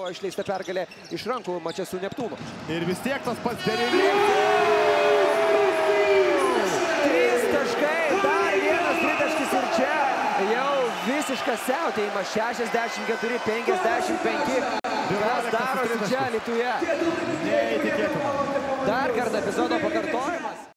buvo išleista pergalė iš rankų mače su Neptūnu. Ir vis tiek tas pats Derilius. 3 taškai, dar vienas tritaškis ir čia jau visiškas siautėjimas. 64-55. Kas darosi čia Alytuje? Neįtikėtina. Dar kartą epizodo pakartojimas.